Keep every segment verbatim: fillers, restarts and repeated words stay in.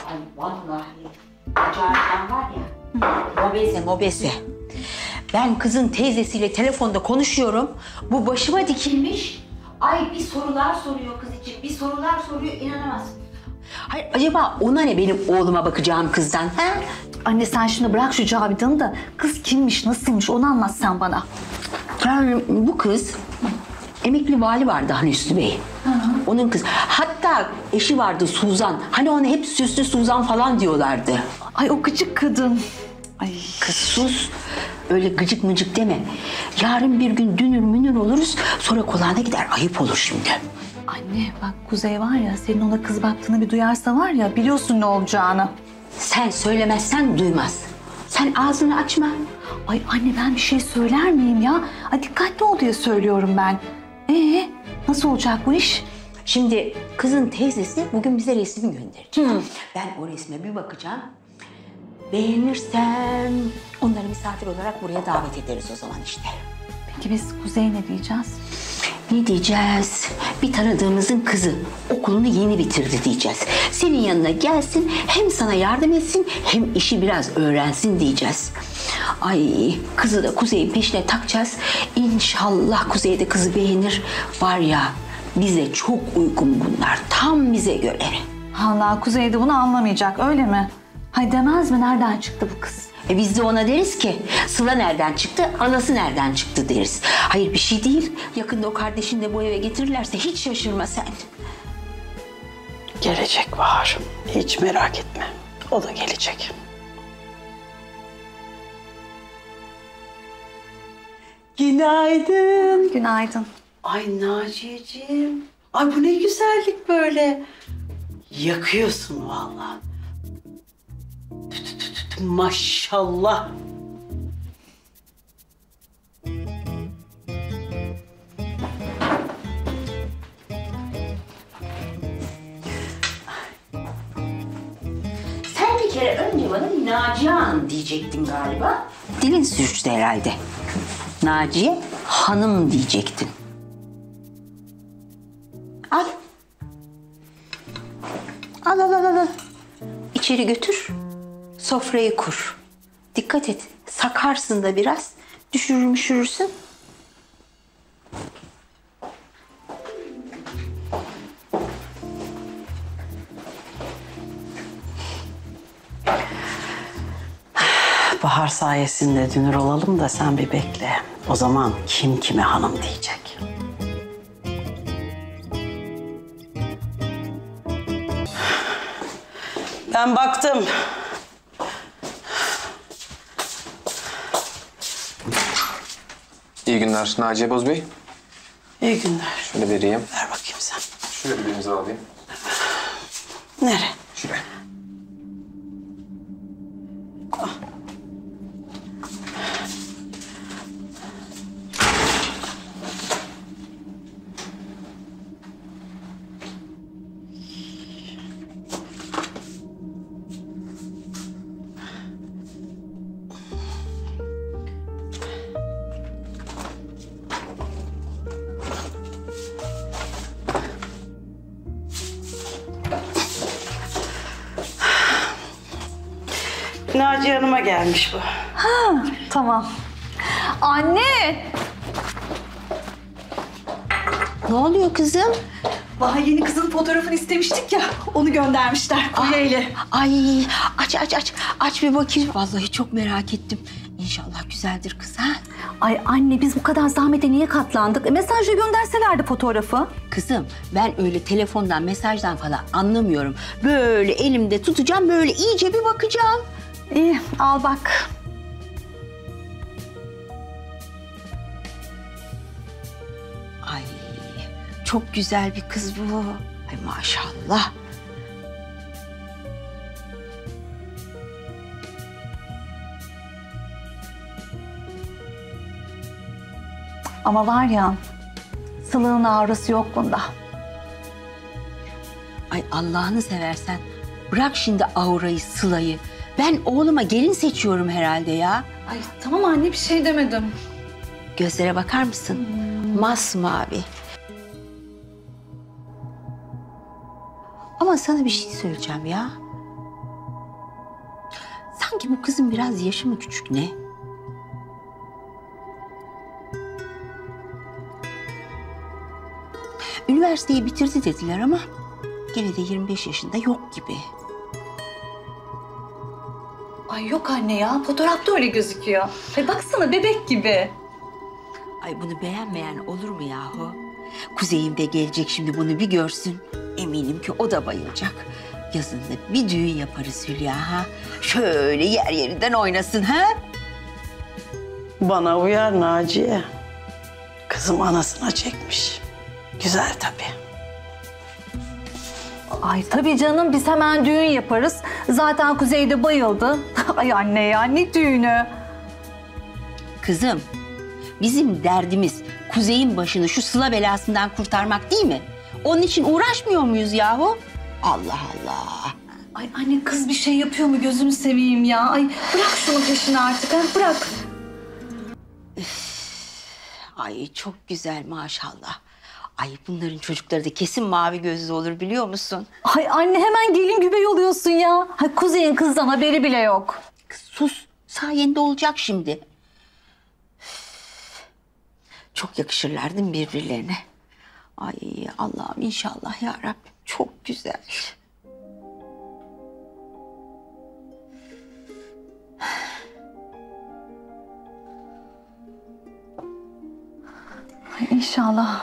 Ay vallahi Hacer'den var ya, mobese mobese. Ben kızın teyzesiyle telefonda konuşuyorum. Bu başıma dikilmiş. Ay bir sorular soruyor kız için, bir sorular soruyor, inanamazsın. Hayır, acaba ona ne benim oğluma bakacağım kızdan, ha? Anne sen şimdi bırak şu Cavidan'ı da kız kimmiş, nasılmış onu anlat sen bana. Yani bu kız, emekli vali vardı hani Hüsnü Bey. Hı hı. Onun kız. Hatta eşi vardı Suzan. Hani ona hep süslü Suzan falan diyorlardı. Ay o gıcık kadın. Ay. Kız sus. Öyle gıcık mıcık deme. Yarın bir gün dünür münür oluruz. Sonra kulağına gider. Ayıp olur şimdi. Anne bak Kuzey var ya, senin ona kız baktığını bir duyarsa var ya, biliyorsun ne olacağını. Sen söylemezsen duymaz. Sen ağzını açma. Ay anne ben bir şey söyler miyim ya? Ay dikkatli ol diye söylüyorum ben. Ee nasıl olacak bu iş? Şimdi kızın teyzesi bugün bize resim gönderecek. Hı. Ben o resme bir bakacağım. Beğenirsem onları misafir olarak buraya davet ederiz o zaman işte. Peki biz Kuzey'e ne diyeceğiz? Ne diyeceğiz? Bir tanıdığımızın kızı okulunu yeni bitirdi diyeceğiz. Senin yanına gelsin, hem sana yardım etsin hem işi biraz öğrensin diyeceğiz. Ay kızı da Kuzey'in peşine takacağız. İnşallah Kuzey de kızı beğenir. Var ya bize çok uygun bunlar. Tam bize göre. Allah Kuzey de bunu anlamayacak öyle mi? Hay demez mi nereden çıktı bu kız? E biz de ona deriz ki Sıla nereden çıktı, anası nereden çıktı deriz. Hayır bir şey değil. Yakında o kardeşini de bu eve getirirlerse hiç şaşırma sen. Gelecek Bahar. Hiç merak etme. O da gelecek. Günaydın. Günaydın. Ay Naciye'ciğim. Ay bu ne güzellik böyle. Yakıyorsun vallahi. Tü tü tü tü tü, maşallah. Sen bir kere önce bana Naciye Hanım diyecektin galiba. Dilin sürçtü herhalde. Naciye Hanım diyecektin. Al. Al al al al. İçeri götür. Sofrayı kur. Dikkat et. Sakarsın da biraz. Düşürür müşürürsün. Bahar sayesinde dünür olalım da sen bir bekle. O zaman kim kime hanım diyecek. Ben baktım. İyi günler Naciye Boz Bey. İyi günler. Şöyle vereyim. Ver bakayım sen. Şöyle bir imza alayım. Nereye? Şuraya. Naciye Hanım'a gelmiş bu. Ha tamam. Anne! Ne oluyor kızım? Bahar yeni kızın fotoğrafını istemiştik ya, onu göndermişler kuryeyle. Ay aç aç aç. Aç bir bakayım. Vallahi çok merak ettim. İnşallah güzeldir kız ha. Ay anne biz bu kadar zahmete niye katlandık? E, mesajla gönderselerdi fotoğrafı. Kızım ben öyle telefondan mesajdan falan anlamıyorum. Böyle elimde tutacağım, böyle iyice bir bakacağım. İyi al bak. Ay çok güzel bir kız bu. Ay maşallah. Ama var ya, Sıla'nın aurası yok bunda. Ay Allah'ını seversen bırak şimdi aurayı, Sıla'yı. Ben oğluma gelin seçiyorum herhalde ya. Ay tamam anne bir şey demedim. Gözlere bakar mısın? Hmm. Masmavi. Ama sana bir şey söyleyeceğim ya. Sanki bu kızın biraz yaşı mı küçük ne? Üniversiteyi bitirdi dediler ama gene de yirmi beş yaşında yok gibi. Ay yok anne ya, fotoğrafta öyle gözüküyor. Ay baksana bebek gibi. Ay bunu beğenmeyen olur mu yahu? Kuzey'im de gelecek şimdi bunu bir görsün. Eminim ki o da bayılacak. Yazın da bir düğün yaparız Hülya ha. Şöyle yer yerinden oynasın ha. Bana uyar Naciye. Kızım anasına çekmiş. Güzel tabii. Ay tabii canım, biz hemen düğün yaparız. Zaten Kuzey de bayıldı. Ay anne ya, ne düğünü? Kızım, bizim derdimiz Kuzey'in başını şu sıla belasından kurtarmak değil mi? Onun için uğraşmıyor muyuz yahu? Allah Allah. Ay anne, kız bir şey yapıyor mu, gözünü seveyim ya. Ay bırak şunu peşini artık, ha bırak. Ay çok güzel maşallah. Ay bunların çocukları da kesin mavi gözlü olur biliyor musun? Ay anne, hemen gelin güvey oluyorsun ya. Ha, Kuzey'in kızdan haberi bile yok. Kız sus, sayende olacak şimdi. Çok yakışırlar değil mi birbirlerine? Ay Allah'ım inşallah ya Rabbim. Çok güzel. Ay, İnşallah.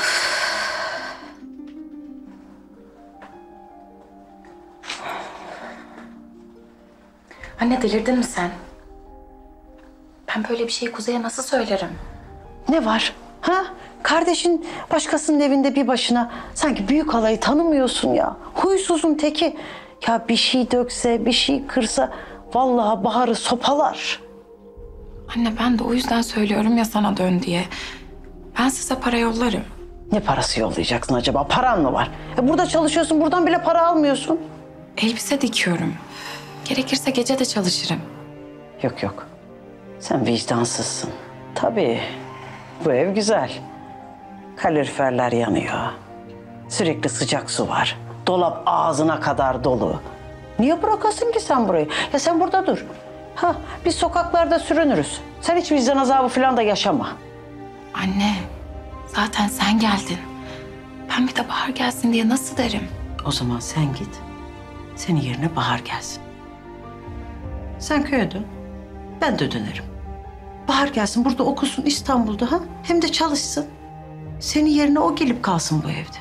Anne delirdin mi sen? Ben böyle bir şeyi Kuzey'e nasıl söylerim? Ne var? Ha? Kardeşin başkasının evinde bir başına. Sanki büyük halayı tanımıyorsun ya. Huysuzun teki. Ya bir şey dökse, bir şey kırsa vallahi Bahar'ı sopalar. Anne ben de o yüzden söylüyorum ya sana dön diye. Ben size para yollarım. Ne parası yollayacaksın acaba? Paran mı var? E burada çalışıyorsun, buradan bile para almıyorsun. Elbise dikiyorum. Gerekirse gece de çalışırım. Yok yok. Sen vicdansızsın. Tabii. Bu ev güzel. Kaloriferler yanıyor. Sürekli sıcak su var. Dolap ağzına kadar dolu. Niye bırakasın ki sen burayı? Ya sen burada dur. Ha, biz sokaklarda sürünürüz. Sen hiç vicdan azabı falan da yaşama. Anne zaten sen geldin. Ben bir de Bahar gelsin diye nasıl derim? O zaman sen git. Senin yerine Bahar gelsin. Sen köye dön. Ben de dönerim. Bahar gelsin, burada okusun İstanbul'da ha. Hem de çalışsın. Senin yerine o gelip kalsın bu evde.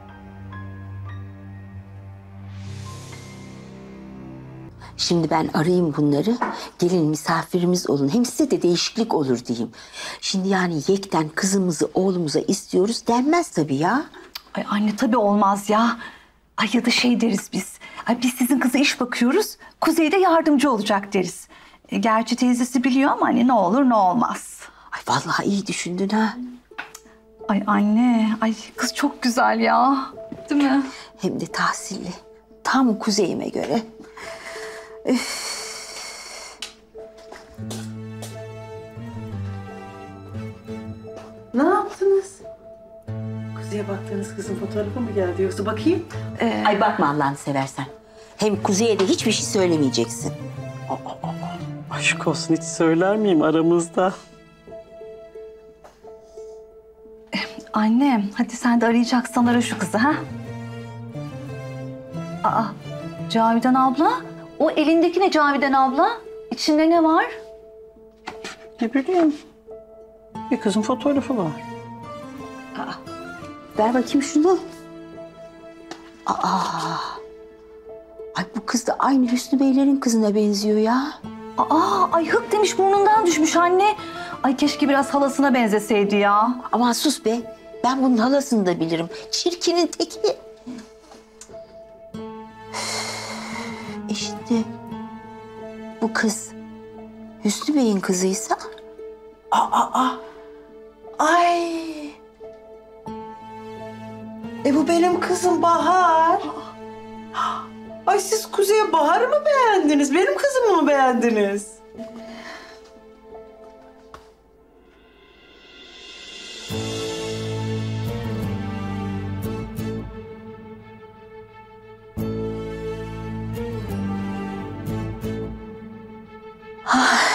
Şimdi ben arayayım bunları. Gelin misafirimiz olun. Hem size de değişiklik olur diyeyim. Şimdi yani yekten kızımızı oğlumuza istiyoruz denmez tabii ya. Ay anne tabii olmaz ya. Ay ya da şey deriz biz. Ay biz sizin kıza iş bakıyoruz. Kuzey'de yardımcı olacak deriz. E, gerçi teyzesi biliyor ama hani ne olur ne olmaz. Ay vallahi iyi düşündün ha. Ay anne, ay kız çok güzel ya. Değil mi? Hem de tahsilli. Tam Kuzey'ime göre. Ne yaptınız? Kuzey'e baktığınız kızın fotoğrafı mı geldi yoksa bakayım? Ee, Ay bakma Allah'ını seversen. Hem Kuzey'e de hiçbir şey söylemeyeceksin. Aşk olsun, hiç söyler miyim aramızda? Annem, hadi sen de arayacaksan ara şu kızı ha. Aa, Cavidan abla. O elindeki ne Cavidan abla? İçinde ne var? Ne bileyim. Bir kızın fotoğrafı var. Ver bakayım şunu. Aa. Ay bu kız da aynı Hüsnü Beylerin kızına benziyor ya. Aa, ay hık demiş burnundan düşmüş anne. Ay keşke biraz halasına benzeseydi ya. Aman sus be. Ben bunun halasını da bilirim. Çirkinin teki. E şimdi bu kız Hüsnü Bey'in kızıysa... Aa, aa. Ay. E bu benim kızım Bahar. Ay siz Kuzey'e Bahar'ı mı beğendiniz? Benim kızımı mı beğendiniz? Ah,